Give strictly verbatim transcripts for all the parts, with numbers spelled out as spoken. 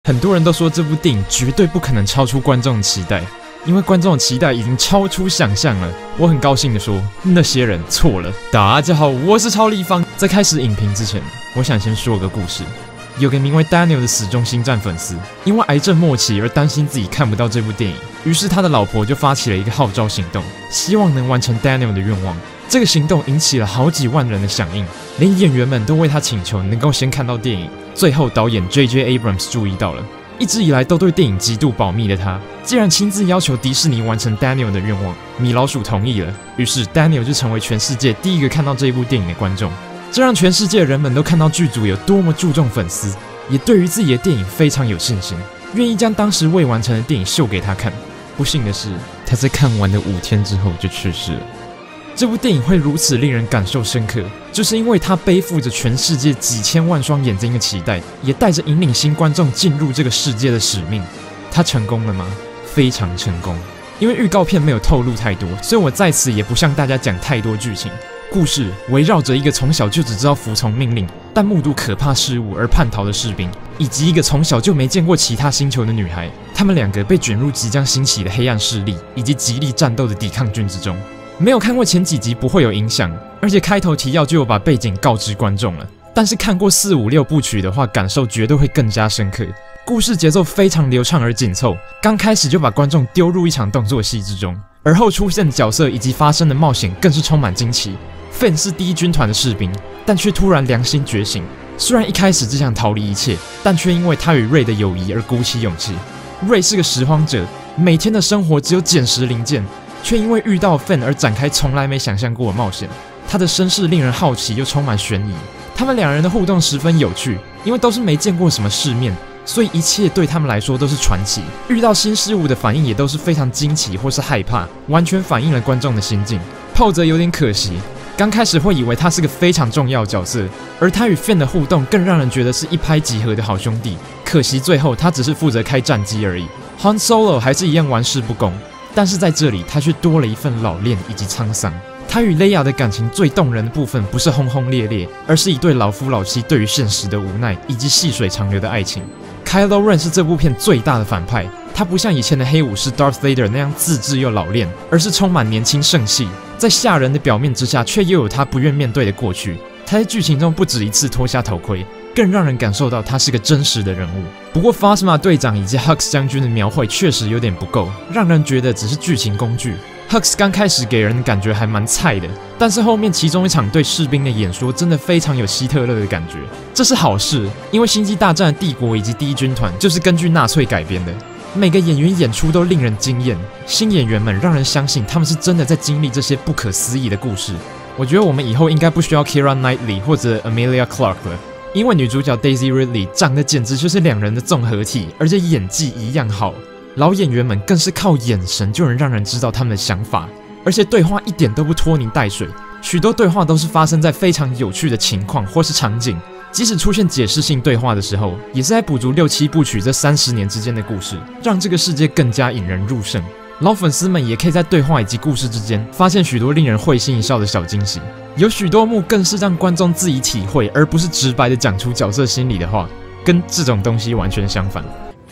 很多人都说这部电影绝对不可能超出观众的期待，因为观众的期待已经超出想象了。我很高兴的说，那些人错了。大家好，我是超立方。在开始影评之前，我想先说个故事。有个名为 Daniel 的死忠星战粉丝，因为癌症末期而担心自己看不到这部电影，于是他的老婆就发起了一个号召行动，希望能完成 Daniel 的愿望。这个行动引起了好几万人的响应，连演员们都为他请求能够先看到电影。最后，导演 J J Abrams 注意到了，一直以来都对电影极度保密的他，既然亲自要求迪士尼完成 Daniel 的愿望，米老鼠同意了，于是 Daniel 就成为全世界第一个看到这一部电影的观众。这让全世界的人们都看到剧组有多么注重粉丝，也对于自己的电影非常有信心，愿意将当时未完成的电影秀给他看。不幸的是，他在看完的五天之后就去世了。这部电影会如此令人感受深刻，就是因为它背负着全世界几千万双眼睛的期待，也带着引领新观众进入这个世界的使命。它成功了吗？非常成功。因为预告片没有透露太多，所以我在此也不向大家讲太多剧情。故事围绕着一个从小就只知道服从命令，但目睹可怕事物而叛逃的士兵，以及一个从小就没见过其他星球的女孩。他们两个被卷入即将兴起的黑暗势力以及极力战斗的抵抗军之中。没有看过前几集不会有影响，而且开头提要就有把背景告知观众了。但是看过四五六部曲的话，感受绝对会更加深刻。故事节奏非常流畅而紧凑，刚开始就把观众丢入一场动作戏之中，而后出现的角色以及发生的冒险更是充满惊奇。Finn 是第一军团的士兵，但却突然良心觉醒。虽然一开始只想逃离一切，但却因为他与瑞的友谊而鼓起勇气。瑞是个拾荒者，每天的生活只有捡拾零件，却因为遇到 Finn 而展开从来没想象过的冒险。他的身世令人好奇又充满悬疑，他们两人的互动十分有趣，因为都是没见过什么世面，所以一切对他们来说都是传奇。遇到新事物的反应也都是非常惊奇或是害怕，完全反映了观众的心境。炮则有点可惜，刚开始会以为他是个非常重要的角色，而他与 Finn 的互动更让人觉得是一拍即合的好兄弟。可惜最后他只是负责开战机而已。Han Solo 还是一样玩世不恭，但是在这里他却多了一份老练以及沧桑。他与 Leia 的感情最动人的部分不是轰轰烈烈，而是一对老夫老妻对于现实的无奈以及细水长流的爱情。Kylo Ren 是这部片最大的反派，他不像以前的黑武士 Darth Vader 那样自制又老练，而是充满年轻盛气，在吓人的表面之下却又有他不愿面对的过去。他在剧情中不止一次脱下头盔，更让人感受到他是个真实的人物。不过 Phasma 队长以及 Hux 将军的描绘确实有点不够，让人觉得只是剧情工具。Hux 刚开始给人的感觉还蛮菜的，但是后面其中一场对士兵的演说真的非常有希特勒的感觉，这是好事，因为星际大战的帝国以及第一军团就是根据纳粹改编的。每个演员演出都令人惊艳，新演员们让人相信他们是真的在经历这些不可思议的故事。我觉得我们以后应该不需要 Keira Knightley 或者 Emilia Clarke 了，因为女主角 Daisy Ridley 长得简直就是两人的综合体，而且演技一样好。老演员们更是靠眼神就能让人知道他们的想法，而且对话一点都不拖泥带水，许多对话都是发生在非常有趣的情况或是场景，即使出现解释性对话的时候，也是在补足六七部曲这三十年之间的故事，让这个世界更加引人入胜。老粉丝们也可以在对话以及故事之间发现许多令人会心一笑的小惊喜，有许多幕更是让观众自己体会，而不是直白的讲出角色心里的话，跟这种东西完全相反。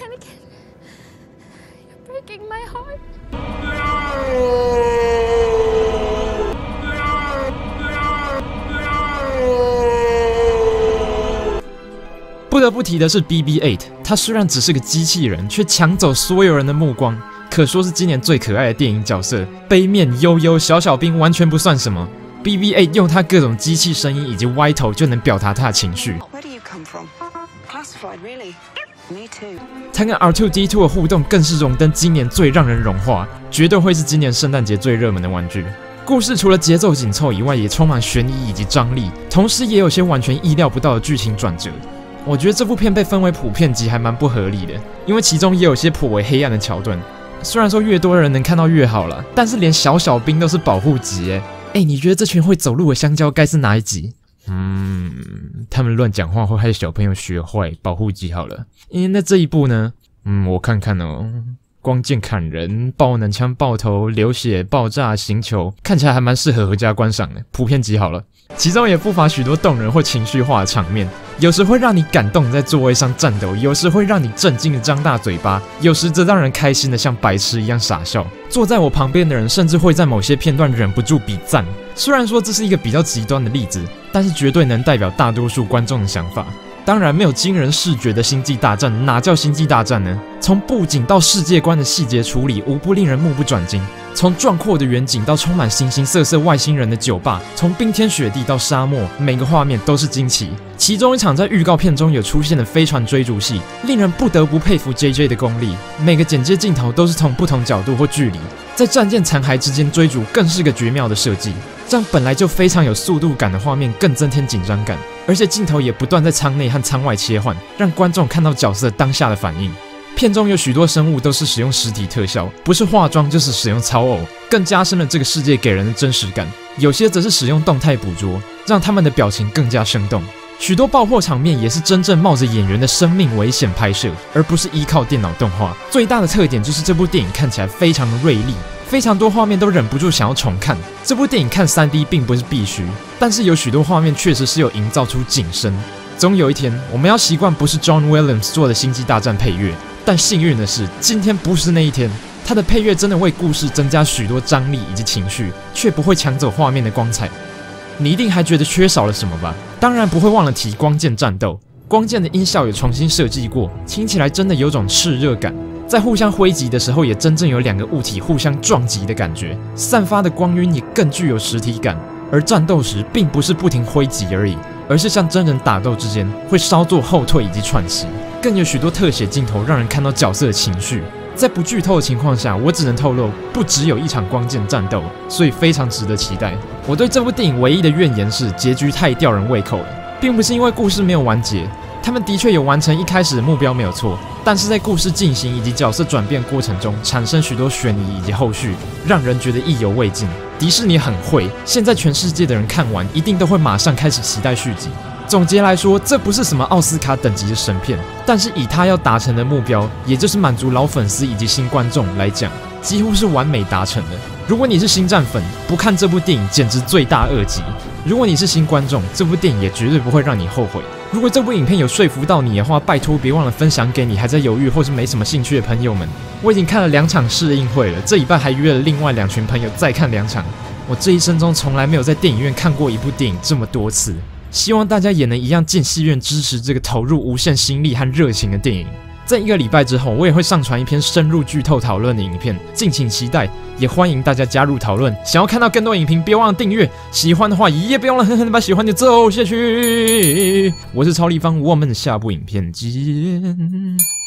不得不提的是 B B 八， 他虽然只是个机器人，却抢走所有人的目光，可说是今年最可爱的电影角色。杯面悠悠小小兵完全不算什么， B B 八 用他各种机器声音以及歪头就能表达他的情绪。他跟 R 二 D 二 的互动更是荣登今年最让人融化，绝对会是今年圣诞节最热门的玩具。故事除了节奏紧凑以外，也充满悬疑以及张力，同时也有些完全意料不到的剧情转折。我觉得这部片被分为普遍级还蛮不合理的，因为其中也有些颇为黑暗的桥段。虽然说越多人能看到越好啦，但是连小小兵都是保护级诶。哎，你觉得这群会走路的香蕉该是哪一集？嗯，他们乱讲话会害小朋友学坏，保护级好了。诶，那这一部呢？嗯，我看看哦。光剑砍人、爆能枪爆头、流血、爆炸、行球，看起来还蛮适合合家观赏的，普遍级好了。其中也不乏许多动人或情绪化的场面， 有时会让你感动在座位上颤抖，有时会让你震惊的张大嘴巴，有时则让人开心的像白痴一样傻笑。坐在我旁边的人甚至会在某些片段忍不住比赞。虽然说这是一个比较极端的例子，但是绝对能代表大多数观众的想法。当然，没有惊人视觉的星际大战，哪叫星际大战呢？从布景到世界观的细节处理，无不令人目不转睛。从壮阔的远景到充满形形色色外星人的酒吧，从冰天雪地到沙漠，每个画面都是惊奇。其中一场在预告片中有出现的飞船追逐戏，令人不得不佩服 J J 的功力。每个剪接镜头都是从不同角度或距离，在战舰残骸之间追逐，更是个绝妙的设计。让本来就非常有速度感的画面更增添紧张感，而且镜头也不断在舱内和舱外切换，让观众看到角色当下的反应。片中有许多生物都是使用实体特效，不是化妆就是使用操偶，更加深了这个世界给人的真实感。有些则是使用动态捕捉，让他们的表情更加生动。许多爆破场面也是真正冒着演员的生命危险拍摄，而不是依靠电脑动画。最大的特点就是这部电影看起来非常的锐利，非常多画面都忍不住想要重看。这部电影看 三 D 并不是必须，但是有许多画面确实是有营造出景深。总有一天，我们要习惯不是 John Williams 做的《星际大战》配乐，但幸运的是，今天不是那一天。他的配乐真的为故事增加许多张力以及情绪，却不会抢走画面的光彩。你一定还觉得缺少了什么吧？当然不会忘了提光剑战斗。光剑的音效有重新设计过，听起来真的有种炽热感。在互相挥击的时候，也真正有两个物体互相撞击的感觉，散发的光晕也更具有实体感。而战斗时，并不是不停挥击而已，而是像真人打斗之间会稍作后退以及喘息，更有许多特写镜头让人看到角色的情绪。在不剧透的情况下，我只能透露，不只有一场光剑战斗，所以非常值得期待。我对这部电影唯一的怨言是结局太吊人胃口了，并不是因为故事没有完结，他们的确有完成一开始的目标没有错，但是在故事进行以及角色转变过程中，产生许多悬疑以及后续，让人觉得意犹未尽。迪士尼很会，现在全世界的人看完一定都会马上开始期待续集。总结来说，这不是什么奥斯卡等级的神片，但是以他要达成的目标，也就是满足老粉丝以及新观众来讲，几乎是完美达成的。如果你是星战粉，不看这部电影简直罪大恶极；如果你是新观众，这部电影也绝对不会让你后悔。如果这部影片有说服到你的话，拜托别忘了分享给你还在犹豫或是没什么兴趣的朋友们。我已经看了两场试映会了，这礼拜还约了另外两群朋友再看两场。我这一生中从来没有在电影院看过一部电影这么多次。希望大家也能一样进戏院支持这个投入无限心力和热情的电影。在一个礼拜之后，我也会上传一篇深入剧透讨论的影片，敬请期待。也欢迎大家加入讨论。想要看到更多影评，别忘了订阅。喜欢的话，也别忘了狠狠的把喜欢的揍下去。我是超立方，我们下部影片见。